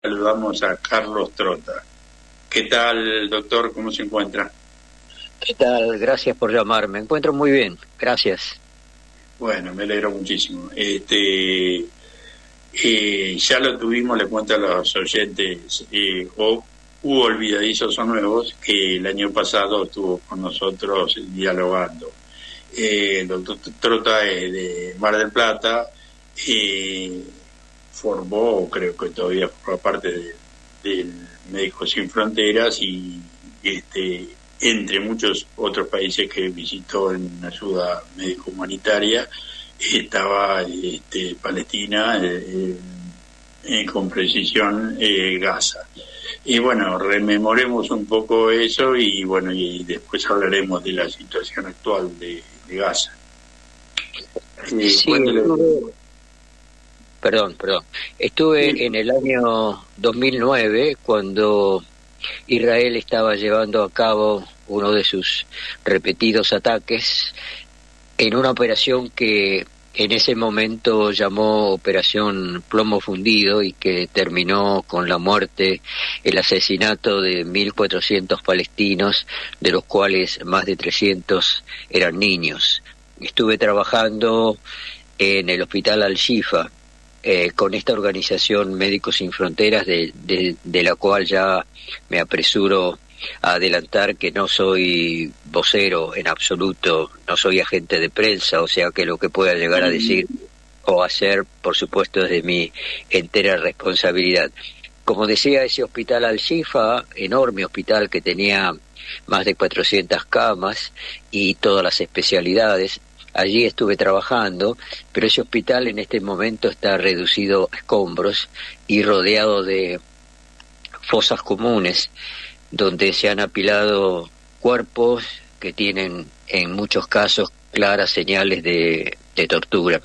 saludamos a Carlos Trota. ¿Qué tal, doctor? ¿Cómo se encuentra? ¿Qué tal? Gracias por llamarme. Me encuentro muy bien, gracias. Bueno, me alegro muchísimo. Ya lo tuvimos, le cuento a los oyentes, hubo olvidadizos o nuevos, que el año pasado estuvo con nosotros dialogando. El doctor Trota es de Mar del Plata, formó, creo que todavía forma parte del Médicos Sin Fronteras y entre muchos otros países que visitó en ayuda médico-humanitaria, estaba Palestina, con precisión Gaza. Y bueno, rememoremos un poco eso y bueno, y después hablaremos de la situación actual de Gaza. Sí, perdón. Estuve en el año 2009 cuando Israel estaba llevando a cabo uno de sus repetidos ataques en una operación que en ese momento llamó Operación Plomo Fundido y que terminó con la muerte, el asesinato de 1.400 palestinos, de los cuales más de 300 eran niños. Estuve trabajando en el Hospital Al-Shifa, con esta organización Médicos Sin Fronteras, de la cual ya me apresuro a adelantar que no soy vocero en absoluto, no soy agente de prensa, o sea que lo que pueda llegar a decir o hacer, por supuesto, es de mi entera responsabilidad. Como decía, ese Hospital Al-Shifa, enorme hospital que tenía más de 400 camas y todas las especialidades, allí estuve trabajando, pero ese hospital en este momento está reducido a escombros y rodeado de fosas comunes, donde se han apilado cuerpos que tienen en muchos casos claras señales de tortura.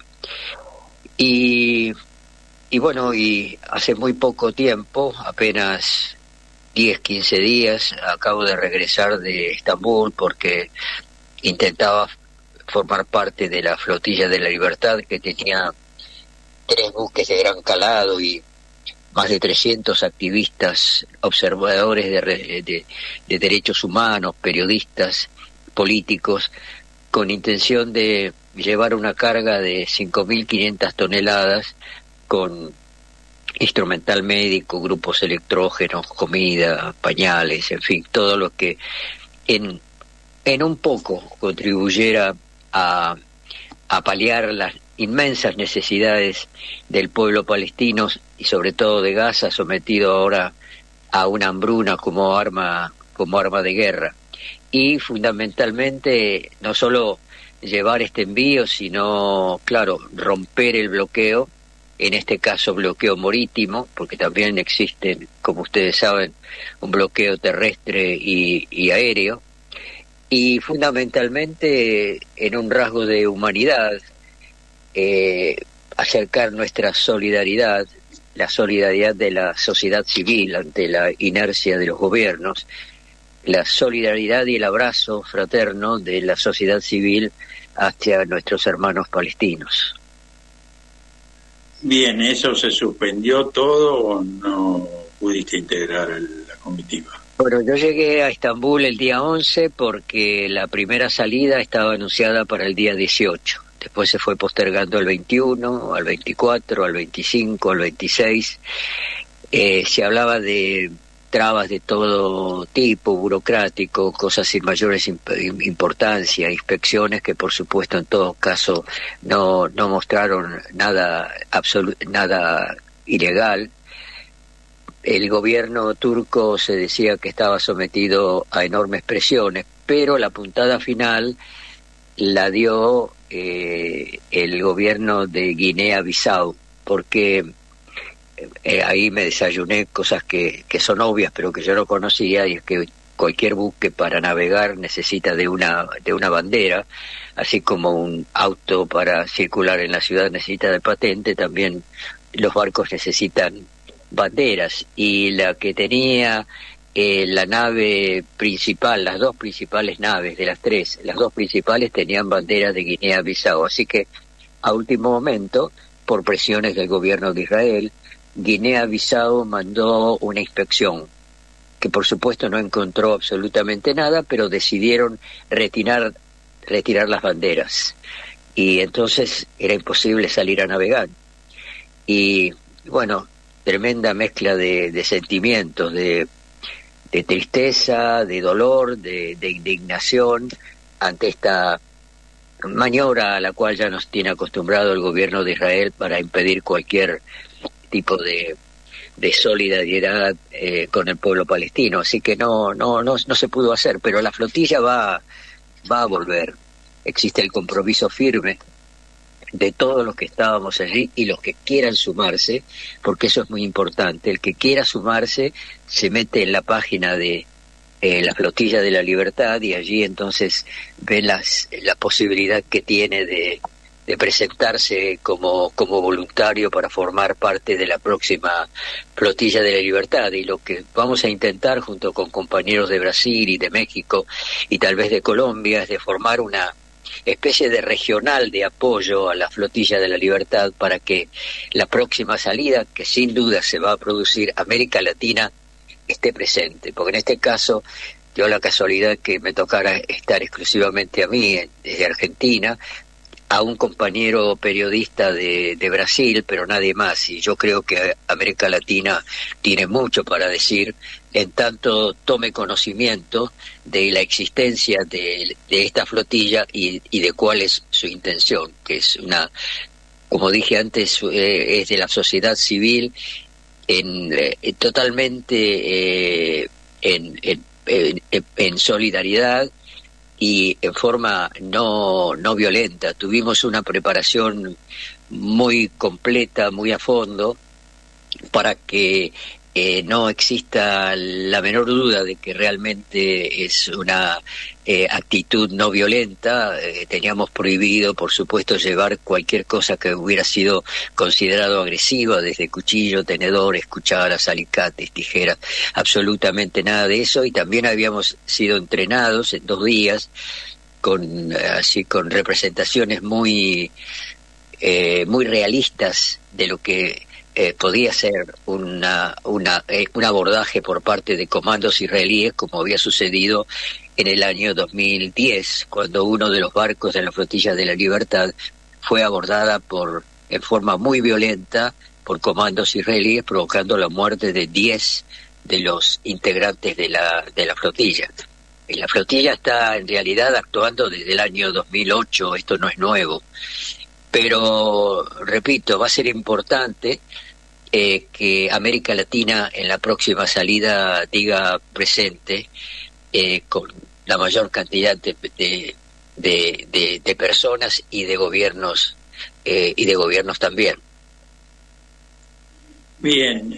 Y bueno, y hace muy poco tiempo, apenas 10, 15 días, acabo de regresar de Estambul porque intentaba formar parte de la Flotilla de la Libertad, que tenía 3 buques de gran calado y más de 300 activistas, observadores de derechos humanos, periodistas, políticos, con intención de llevar una carga de 5.500 toneladas con instrumental médico, grupos electrógenos, comida, pañales, en fin, todo lo que en un poco contribuyera a paliar las inmensas necesidades del pueblo palestino y sobre todo de Gaza, sometido ahora a una hambruna como arma de guerra. Y fundamentalmente no solo llevar este envío, sino, claro, romper el bloqueo, en este caso bloqueo marítimo, porque también existe, como ustedes saben, un bloqueo terrestre y aéreo, y fundamentalmente en un rasgo de humanidad, acercar nuestra solidaridad, la solidaridad de la sociedad civil ante la inercia de los gobiernos, la solidaridad y el abrazo fraterno de la sociedad civil hacia nuestros hermanos palestinos. Bien, ¿eso se suspendió todo o no pudiste integrar la comitiva? Bueno, yo llegué a Estambul el día 11 porque la primera salida estaba anunciada para el día 18. Después se fue postergando al 21, al 24, al 25, al 26. Se hablaba de trabas de todo tipo, burocrático, cosas sin mayores importancia, inspecciones que por supuesto en todo caso no mostraron nada ilegal. El gobierno turco se decía que estaba sometido a enormes presiones, pero la puntada final la dio el gobierno de Guinea-Bissau, porque ahí me desayuné cosas que son obvias pero que yo no conocía, y es que cualquier buque para navegar necesita de una bandera, así como un auto para circular en la ciudad necesita de patente, también los barcos necesitan banderas, y la que tenía la nave principal, las dos principales naves de las tres, las dos principales tenían banderas de Guinea-Bissau, así que a último momento, por presiones del gobierno de Israel, Guinea-Bissau mandó una inspección que por supuesto no encontró absolutamente nada, pero decidieron retirar las banderas. Y entonces era imposible salir a navegar. Y bueno, tremenda mezcla de sentimientos, de tristeza, de dolor, de indignación ante esta maniobra a la cual ya nos tiene acostumbrado el gobierno de Israel para impedir cualquier tipo de solidaridad con el pueblo palestino. Así que no se pudo hacer, pero la flotilla va a volver. Existe el compromiso firme de todos los que estábamos allí y los que quieran sumarse, porque eso es muy importante. El que quiera sumarse se mete en la página de la Flotilla de la Libertad y allí entonces ve la posibilidad que tiene de presentarse como voluntario para formar parte de la próxima Flotilla de la Libertad. Y lo que vamos a intentar junto con compañeros de Brasil y de México y tal vez de Colombia es de formar una especie de regional de apoyo a la Flotilla de la Libertad para que la próxima salida, que sin duda se va a producir, América Latina esté presente, porque en este caso dio la casualidad que me tocara estar exclusivamente a mí desde Argentina, a un compañero periodista de Brasil, pero nadie más, y yo creo que América Latina tiene mucho para decir en tanto tome conocimiento de la existencia de esta flotilla y de cuál es su intención, que es como dije antes, es de la sociedad civil totalmente en solidaridad y en forma no violenta. Tuvimos una preparación muy completa, muy a fondo, para que no exista la menor duda de que realmente es una actitud no violenta. Teníamos prohibido, por supuesto, llevar cualquier cosa que hubiera sido considerado agresiva, desde cuchillo, tenedores, cucharas, alicates, tijeras, absolutamente nada de eso. Y también habíamos sido entrenados en 2 días con representaciones muy realistas de lo que podía ser un abordaje por parte de comandos israelíes, como había sucedido en el año 2010, cuando uno de los barcos de la Flotilla de la Libertad fue abordada en forma muy violenta por comandos israelíes, provocando la muerte de 10 de los integrantes de la flotilla. Y la flotilla está en realidad actuando desde el año 2008, esto no es nuevo. Pero, repito, va a ser importante que América Latina en la próxima salida diga presente con la mayor cantidad de personas y de gobiernos también. Bien,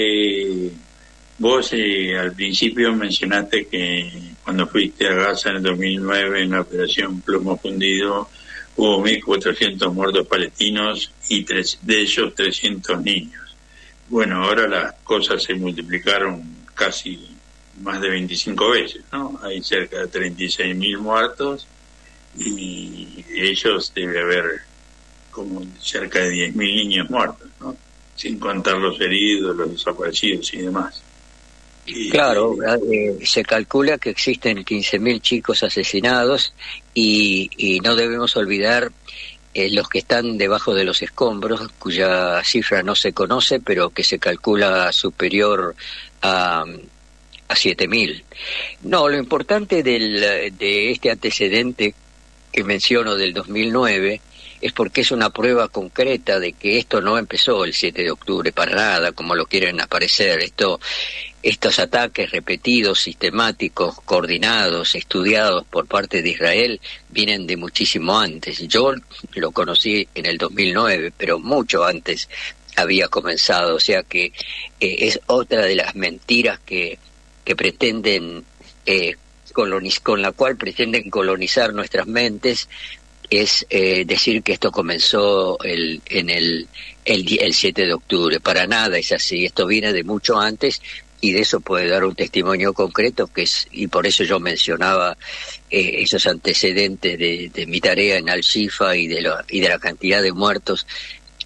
vos al principio mencionaste que cuando fuiste a Gaza en el 2009 en la operación Plomo Fundido hubo 1.400 muertos palestinos y de ellos 300 niños. Bueno, ahora las cosas se multiplicaron casi más de 25 veces, ¿no? Hay cerca de 36.000 muertos y de ellos debe haber como cerca de 10.000 niños muertos, ¿no? Sin contar los heridos, los desaparecidos y demás. Claro, se calcula que existen 15.000 chicos asesinados y no debemos olvidar los que están debajo de los escombros, cuya cifra no se conoce, pero que se calcula superior a 7.000. No, lo importante de este antecedente que menciono del 2009 es porque es una prueba concreta de que esto no empezó el 7 de octubre, para nada, como lo quieren aparecer. Estos ataques repetidos, sistemáticos, coordinados, estudiados por parte de Israel, vienen de muchísimo antes. Yo lo conocí en el 2009, pero mucho antes había comenzado. O sea que es otra de las mentiras que pretenden, con la cual pretenden colonizar nuestras mentes, es decir que esto comenzó el 7 de octubre. Para nada es así. Esto viene de mucho antes y de eso puede dar un testimonio concreto, y por eso yo mencionaba esos antecedentes de mi tarea en Al-Shifa y de la cantidad de muertos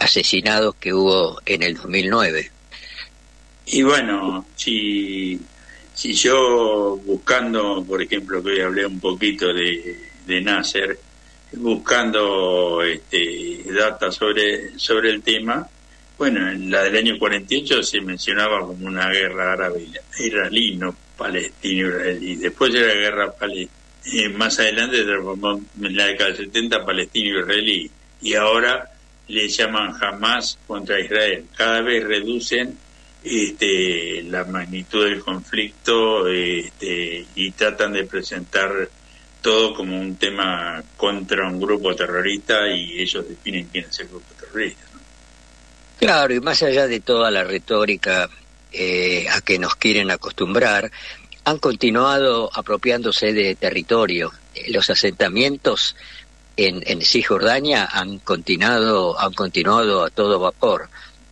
asesinados que hubo en el 2009. Y bueno, si yo buscando, por ejemplo, que hoy hablé un poquito de Nasser, buscando data sobre el tema, bueno, en la del año 48 se mencionaba como una guerra árabe-israelí, no palestino-israelí. Después de la guerra más adelante se transformó en la década del 70 palestino-israelí, y ahora le llaman Hamas contra Israel. Cada vez reducen la magnitud del conflicto y tratan de presentar todo como un tema contra un grupo terrorista, y ellos definen quién es el grupo terrorista, ¿no? Claro, y más allá de toda la retórica a que nos quieren acostumbrar, han continuado apropiándose de territorio. Los asentamientos en Cisjordania han continuado a todo vapor.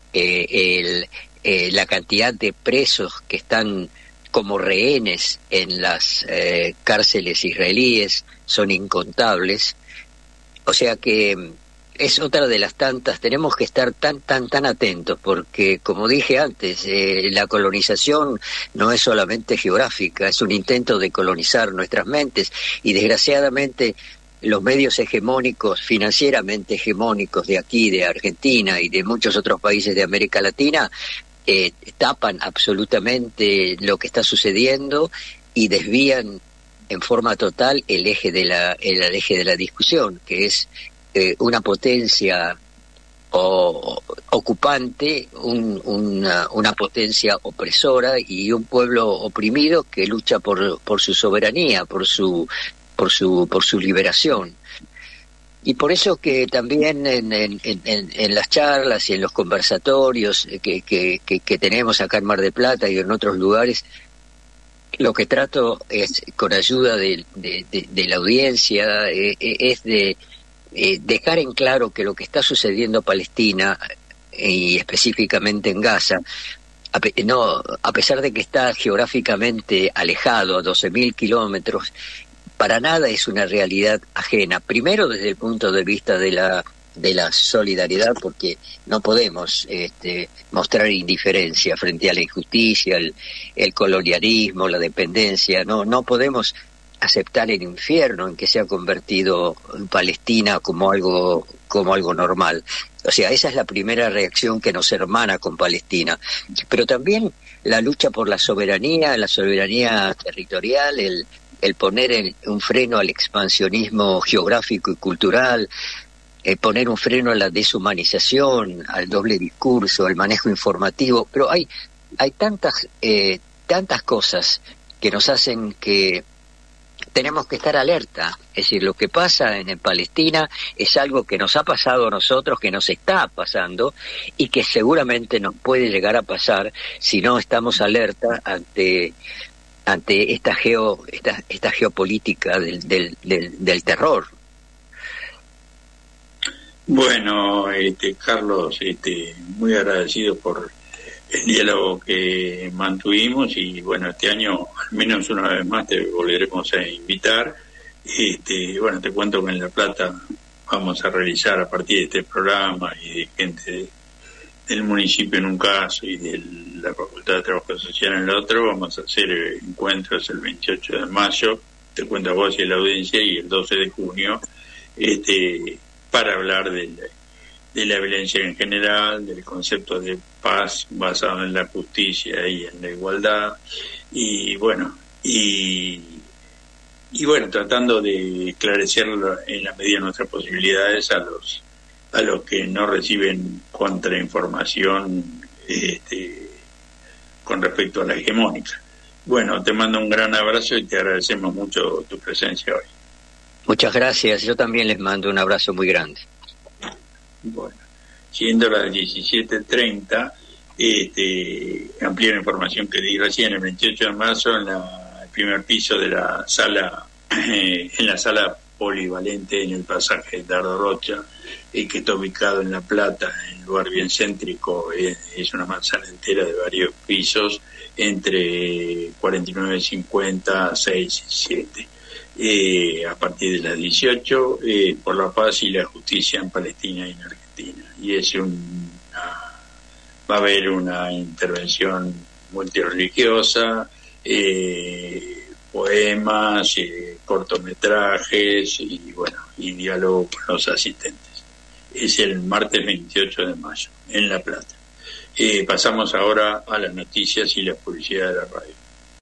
La cantidad de presos que están como rehenes en las cárceles israelíes son incontables. O sea que es otra de las tantas, tenemos que estar tan atentos, porque como dije antes, la colonización no es solamente geográfica, es un intento de colonizar nuestras mentes, y desgraciadamente los medios hegemónicos, financieramente hegemónicos de aquí, de Argentina y de muchos otros países de América Latina, tapan absolutamente lo que está sucediendo y desvían en forma total el eje de la discusión, que es una potencia ocupante, una potencia opresora y un pueblo oprimido que lucha por su soberanía, por su liberación. Y por eso que también en las charlas y en los conversatorios que tenemos acá en Mar del Plata y en otros lugares, lo que trato es, con ayuda de la audiencia, es de dejar en claro que lo que está sucediendo en Palestina, y específicamente en Gaza, a pesar de que está geográficamente alejado a 12.000 kilómetros, para nada es una realidad ajena. Primero, desde el punto de vista de la solidaridad, porque no podemos mostrar indiferencia frente a la injusticia, el colonialismo, la dependencia. No podemos aceptar el infierno en que se ha convertido en Palestina como algo normal. O sea, esa es la primera reacción que nos hermana con Palestina. Pero también la lucha por la soberanía territorial, el poner un freno al expansionismo geográfico y cultural, poner un freno a la deshumanización, al doble discurso, al manejo informativo. Pero hay tantas cosas que nos hacen que tenemos que estar alerta. Es decir, lo que pasa en Palestina es algo que nos ha pasado a nosotros, que nos está pasando y que seguramente nos puede llegar a pasar si no estamos alerta ante esta geopolítica del terror. Bueno, Carlos, muy agradecido por el diálogo que mantuvimos, y bueno, este año al menos una vez más te volveremos a invitar. Bueno, te cuento que en La Plata vamos a realizar, a partir de este programa y de gente del municipio en un caso y de la Facultad de Trabajo Social en el otro, vamos a hacer encuentros el 28 de mayo, te cuento a vos y a la audiencia, y el 12 de junio, para hablar de la violencia en general, del concepto de paz basado en la justicia y en la igualdad, y bueno, tratando de esclarecer en la medida de nuestras posibilidades a los que no reciben contrainformación con respecto a la hegemónica. Bueno, te mando un gran abrazo y te agradecemos mucho tu presencia hoy. Muchas gracias, yo también les mando un abrazo muy grande. Bueno, siendo las 17:30, amplié la información que di recién, el 28 de marzo, en el primer piso de la sala, en la sala polivalente en el pasaje Dardo Rocha, que está ubicado en La Plata, en un lugar bien céntrico. Es una manzana entera de varios pisos, entre 49, 50, 6 y 7. A partir de las 18, por la paz y la justicia en Palestina y en Argentina. y va a haber una intervención multirreligiosa, poemas, cortometrajes y bueno, y diálogo con los asistentes. Es el martes 28 de mayo en La Plata. Pasamos ahora a las noticias y la publicidad de la radio.